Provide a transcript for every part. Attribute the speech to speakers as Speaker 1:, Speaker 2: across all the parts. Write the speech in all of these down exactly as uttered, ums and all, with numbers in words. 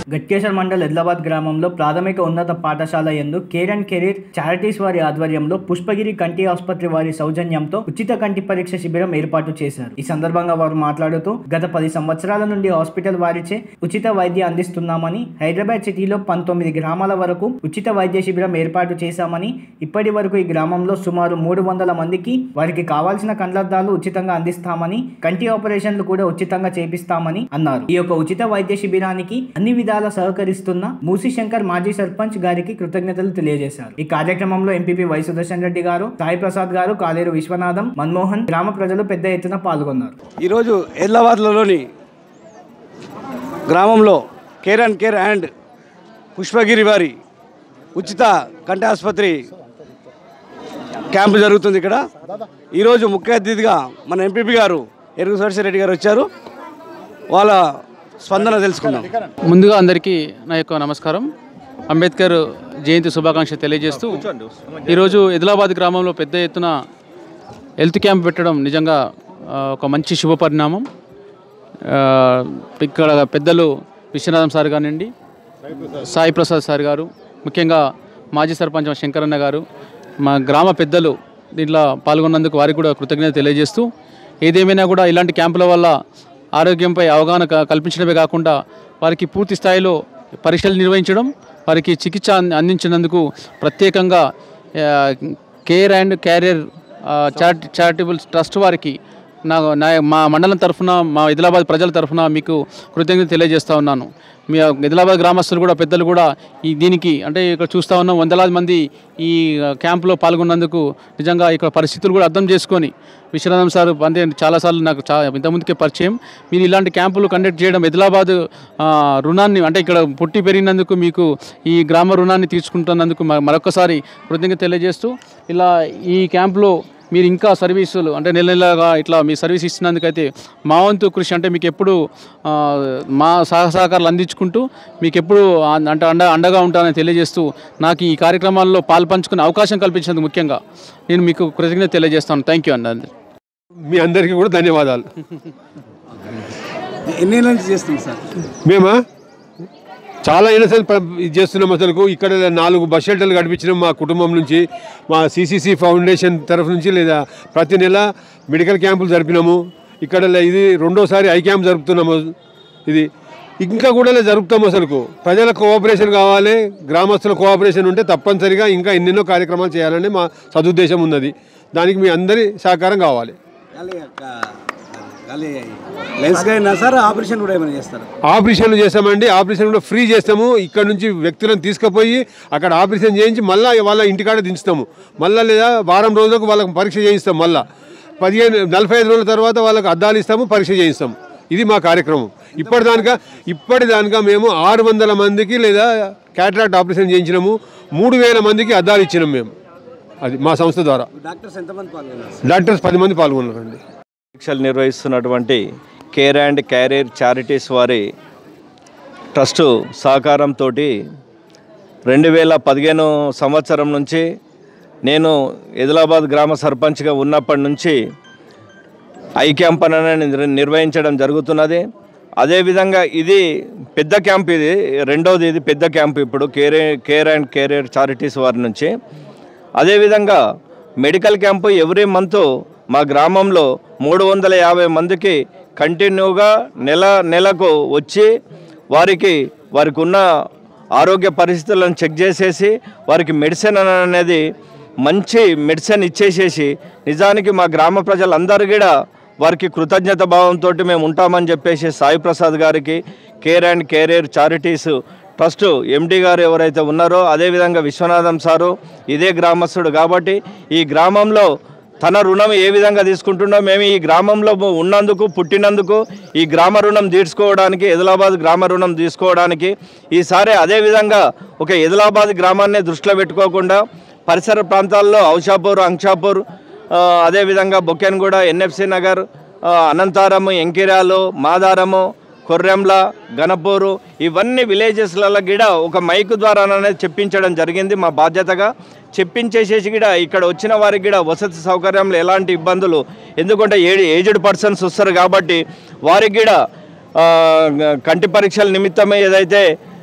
Speaker 1: గట్కేసర్ మండల్ ఎద్లాబాద్ గ్రామంలో ప్రాథమిక ఉన్నత పాఠశాల యందు కేర్ అండ్ కెరీర్ చారిటీస్ వారి ఆధ్వర్యంలో పుష్పగిరి కంటి ఆసుపత్రి వారి సౌజన్యంతో ఉచిత కంటి పరీక్ష శిబిరం ఏర్పాటు చేశారు. ఈ సందర్భంగా వారు మాట్లాడుతూ గత పది సంవత్సరాల నుండి హాస్పిటల్ వారిచే ఉచిత వైద్యం అందిస్తున్నామని, హైదరాబాద్ సిటీలో పంతొమ్మిది గ్రామాల వరకు ఉచిత వైద్య శిబిరం ఏర్పాటు చేశామని, ఇప్పటి వరకు ఈ గ్రామంలో సుమారు మూడు వందల మందికి వారికి కావాల్సిన కండ్లద్దాలు ఉచితంగా అందిస్తామని, కంటి ఆపరేషన్లు కూడా ఉచితంగా చేపిస్తామని అన్నారు. ఈ యొక్క ఉచిత వైద్య శిబిరానికి అన్ని విధాల సహకరిస్తున్న మూసి శంకర్ మాజీ సర్పంచ్ గారికి కృతజ్ఞతలు తెలియజేశారు. ఈ కార్యక్రమంలో ఎంపీపీ వై సుదర్శన్ రెడ్డి గారు, సాయి ప్రసాద్ గారు, కాలేరు విశ్వనాథం, మన్మోహన్, గ్రామ ప్రజలు పెద్ద ఎత్తున పాల్గొన్నారు.
Speaker 2: ఈరోజు ఎద్లాబాద్లోని గ్రామంలో care and care and Pushpagiri వారి ఉచిత కంటి ఆసుపత్రి క్యాంపు జరుగుతుంది. ఇక్కడ ఈరోజు ముఖ్య అతిథిగా మన ఎంపీపీ గారు ఎరుగు సుదర్శన్ రెడ్డి గారు వచ్చారు. వాళ్ళ స్పందన తెలుసుకుందాం.
Speaker 3: ముందుగా అందరికీ నా యొక్క నమస్కారం. అంబేద్కర్ జయంతి శుభాకాంక్షలు తెలియజేస్తూ ఈరోజు ఎదిలాబాద్ గ్రామంలో పెద్ద ఎత్తున హెల్త్ క్యాంప్ పెట్టడం నిజంగా ఒక మంచి శుభ పరిణామం. ఇక్కడ పెద్దలు విశ్వనాథం సార్ కానివ్వండి, సాయి ప్రసాద్ సార్ గారు, ముఖ్యంగా మాజీ సర్పంచ్ శంకరన్న గారు, మా గ్రామ పెద్దలు దీంట్లో పాల్గొన్నందుకు వారికి కూడా కృతజ్ఞత తెలియజేస్తూ, ఏదేమైనా కూడా ఇలాంటి క్యాంపుల వల్ల ఆరోగ్యంపై అవగాహన కల్పించడమే కాకుండా వారికి పూర్తి స్థాయిలో పరీక్షలు నిర్వహించడం, వారికి చికిత్స అందించినందుకు ప్రత్యేకంగా care and carrier charity charitable trust వారికి నా మా మండలం తరఫున, మా ఎదిలాబాద్ ప్రజల తరఫున మీకు కృతజ్ఞత తెలియజేస్తూ ఉన్నాను. మీ ఎదిలాబాద్ గ్రామస్తులు కూడా పెద్దలు కూడా ఈ దీనికి అంటే ఇక్కడ చూస్తూ ఉన్నాం వందలాది మంది ఈ క్యాంపులో పాల్గొన్నందుకు నిజంగా ఇక్కడ పరిస్థితులు కూడా అర్థం చేసుకొని విశ్వనాథం సార్ అంటే చాలాసార్లు నాకు చా ఇంతకుముందుకే పరిచయం. మీరు ఇలాంటి క్యాంపులు కండక్ట్ చేయడం, ఎదిలాబాద్ రుణాన్ని అంటే ఇక్కడ పుట్టి పెరిగినందుకు మీకు ఈ గ్రామ రుణాన్ని తీర్చుకుంటున్నందుకు మరొకసారి కృతజ్ఞత తెలియజేస్తూ, ఇలా ఈ క్యాంపులో మీరు ఇంకా సర్వీసులు అంటే నెల నెలగా ఇట్లా మీ సర్వీస్ ఇచ్చినందుకైతే మా వంతు కృషి అంటే మీకు ఎప్పుడు మా సహసహకారాలు అందించుకుంటూ మీకు ఎప్పుడు అంటే అండ అండగా ఉంటానని తెలియజేస్తూ, నాకు ఈ కార్యక్రమాల్లో పాల్పంచుకునే అవకాశం కల్పించినందుకు ముఖ్యంగా నేను మీకు కృతజ్ఞత తెలియజేస్తాను. థ్యాంక్ యూ అండి.
Speaker 4: మీ అందరికీ కూడా ధన్యవాదాలు.
Speaker 2: ఎన్ని నుంచి చేస్తున్నాం సార్?
Speaker 4: మేమా చాలా ఇన్నసెంట్ ఇది చేస్తున్నాం. అసలు ఇక్కడ నాలుగు బస్ షెల్టర్లు కట్టించినాం మా కుటుంబం నుంచి, మా సిసిసి ఫౌండేషన్ తరఫు నుంచి. లేదా ప్రతి నెల మెడికల్ క్యాంపులు జరిపినాము. ఇక్కడ ఇది రెండోసారి ఐ క్యాంప్ జరుపుతున్నాము. ఇది ఇంకా కూడా జరుపుతాము. అసలు ప్రజల కోఆపరేషన్ కావాలి, గ్రామస్తుల కోఆపరేషన్ ఉంటే తప్పనిసరిగా ఇంకా ఎన్నెన్నో కార్యక్రమాలు చేయాలని మా సదుద్దేశం ఉన్నది. దానికి మీ అందరి సహకారం కావాలి.
Speaker 2: ఆపరేషన్ కూడా ఏమైనా చేస్తారు?
Speaker 4: ఆపరేషన్లు చేస్తామండి. ఆపరేషన్ కూడా ఫ్రీ చేస్తాము. ఇక్కడ నుంచి వ్యక్తులను తీసుకుపోయి అక్కడ ఆపరేషన్ చేయించి మళ్ళీ వాళ్ళ ఇంటికాడ దించుతాము. మళ్ళీ లేదా వారం రోజులకు వాళ్ళకి పరీక్ష చేయిస్తాం. మళ్ళీ పదిహేను నలభై ఐదు రోజుల తర్వాత వాళ్ళకి అద్దాలు ఇస్తాము, పరీక్ష చేయిస్తాము. ఇది మా కార్యక్రమం. ఇప్పటిదానిక ఇప్పటిదానిక మేము ఆరు వందల మందికి లేదా క్యాటరాక్ట్ ఆపరేషన్ చేయించినాము. మూడు వేల మందికి అద్దాలు ఇచ్చినాము మేము. అది మా సంస్థ ద్వారా.
Speaker 2: డాక్టర్స్ ఎంతమంది పాల్గొన్నారు?
Speaker 4: డాక్టర్స్ పది మంది పాల్గొన్నారండి.
Speaker 5: పరీక్షలు నిర్వహిస్తున్నటువంటి కేర్ అండ్ క్యారియర్ చారిటీస్ వారి ట్రస్టు సహకారంతో రెండు వేల పదిహేను సంవత్సరం నుంచి నేను ఎదిలాబాద్ గ్రామ సర్పంచ్గా ఉన్నప్పటి నుంచి ఐ క్యాంప్ అనేది నిర్వహించడం జరుగుతున్నది. అదేవిధంగా ఇది పెద్ద క్యాంప్, ఇది రెండవది, ఇది పెద్ద క్యాంప్ ఇప్పుడు care care and carrier charities వారి నుంచి. అదేవిధంగా మెడికల్ క్యాంపు ఎవ్రీ మంత్ మా గ్రామంలో మూడు వందల యాభై మందికి కంటిన్యూగా నెల నెలకు వచ్చి వారికి వారికి ఉన్న ఆరోగ్య పరిస్థితులను చెక్ చేసేసి వారికి మెడిసిన్ అనేది మంచి మెడిసిన్ ఇచ్చేసేసి, నిజానికి మా గ్రామ ప్రజలందరూ కూడా వారికి కృతజ్ఞత భావంతో మేము ఉంటామని చెప్పేసి సాయి ప్రసాద్ గారికి, care and carrier charities trust MD గారు ఎవరైతే ఉన్నారో, అదేవిధంగా విశ్వనాథం సారు ఇదే గ్రామస్తుడు కాబట్టి ఈ గ్రామంలో తన రుణం ఏ విధంగా తీసుకుంటున్నాం, మేము ఈ గ్రామంలో ఉన్నందుకు పుట్టినందుకు ఈ గ్రామ రుణం తీర్చుకోవడానికి, ఎదిలాబాద్ గ్రామ రుణం తీసుకోవడానికి ఈసారి అదేవిధంగా ఒక ఎదిలాబాద్ గ్రామాన్ని దృష్టిలో పెట్టుకోకుండా పరిసర ప్రాంతాల్లో ఔషాపూర్, అంక్షాపూర్, అదేవిధంగా బొక్కెన్గూడ, ఎన్ఎఫ్సి నగర్, అనంతారము, ఎంకిరాలు, మాదారము, కొర్రెంల, గణపూరు ఇవన్నీ విలేజెస్లలో కూడా ఒక మైక్ ద్వారా అనేది చెప్పించడం జరిగింది. మా బాధ్యతగా చెప్పించేసేసి కూడా ఇక్కడ వచ్చిన వారికి కూడా వసతి సౌకర్యంలో ఎలాంటి ఇబ్బందులు, ఎందుకంటే ఏజ్డ్ పర్సన్స్ వస్తారు కాబట్టి వారికి కూడా కంటి పరీక్షల నిమిత్తమే ఏదైతే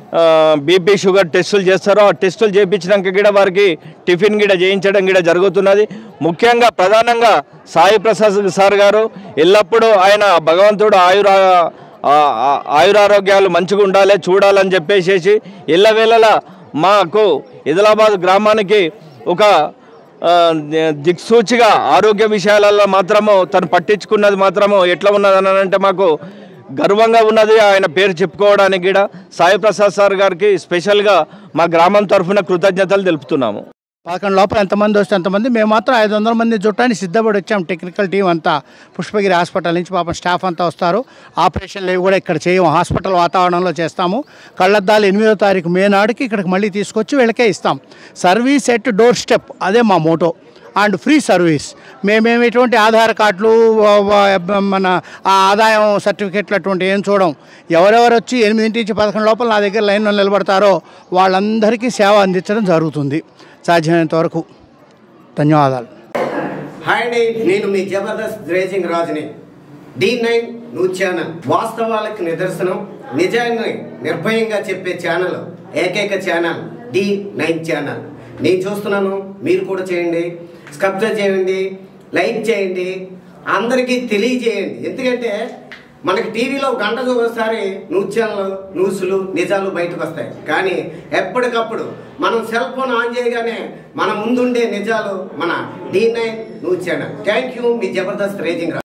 Speaker 5: బీపీ షుగర్ టెస్టులు చేస్తారో ఆ టెస్టులు చేయించినాక కూడా వారికి టిఫిన్ గిడ చేయించడం గిడ జరుగుతున్నది. ముఖ్యంగా ప్రధానంగా సాయి ప్రసాద్ సార్ గారు ఎల్లప్పుడూ ఆయన భగవంతుడు ఆయుర ఆయురారోగ్యాలు మంచిగా ఉండాలి చూడాలని చెప్పేసి ఎల్లవేళలా మాకు ఆదిలాబాద్ గ్రామానికి ఒక దిక్సూచిగా ఆరోగ్య విషయాలలో మాత్రము తను పట్టించుకున్నది మాత్రము ఎట్లా ఉన్నదని అంటే మాకు గర్వంగా ఉన్నది. ఆయన పేరు చెప్పుకోవడానికి కూడా సాయి ప్రసాద్ సార్ గారికి స్పెషల్గా మా గ్రామం తరఫున కృతజ్ఞతలు తెలుపుతున్నాము.
Speaker 6: పదకొండు లోపల ఎంతమంది వస్తే అంతమంది, మేము మాత్రం ఐదు వందల మంది చుట్టానికి సిద్ధపడి వచ్చాం. టెక్నికల్ టీం అంతా పుష్పగిరి హాస్పిటల్ నుంచి పాపం స్టాఫ్ అంతా వస్తారు. ఆపరేషన్లు ఇవి కూడా ఇక్కడ చేయము, హాస్పిటల్ వాతావరణంలో చేస్తాము. కళ్ళద్దాలు ఎనిమిదో తారీఖు మే నాడుకి ఇక్కడికి మళ్ళీ తీసుకొచ్చి వీళ్ళకే ఇస్తాం. సర్వీస్ ఎట్ డోర్ స్టెప్, అదే మా మోటో. And free service. మేమేమి ఎటువంటి ఆధార్ కార్డులు మన ఆదాయం సర్టిఫికెట్లు అటువంటి ఏం చూడం. ఎవరెవరు వచ్చి ఎనిమిదింటి నుంచి పదకొండు లోపల నా దగ్గర లైన్లో నిలబడతారో వాళ్ళందరికీ సేవ అందించడం జరుగుతుంది సాధ్యమైనంత వరకు. ధన్యవాదాలు.
Speaker 7: హాయ్ అండి, నేను మీ జబర్దస్త్ రేజింగ్ రాజుని. డి నైన్ న్యూస్ ఛానల్ వాస్తవాలకు నిదర్శనం, నిజాన్ని నిర్భయంగా చెప్పే ఛానల్, ఏకైక ఛానల్ డి నైన్ ఛానల్. నేను చూస్తున్నాను, మీరు కూడా చేయండి, సబ్స్క్రైబ్ చేయండి, లైక్ చేయండి, అందరికీ తెలియజేయండి. ఎందుకంటే మనకి టీవీలో గంటకు ఒకసారి న్యూస్ ఛానల్ న్యూస్లు నిజాలు బయటకు వస్తాయి. కానీ ఎప్పటికప్పుడు మనం సెల్ ఫోన్ ఆన్ చేయగానే మన ముందుండే నిజాలు మన D nine news channel. Thank you, మీ జబర్దస్త్ రేజింగ్.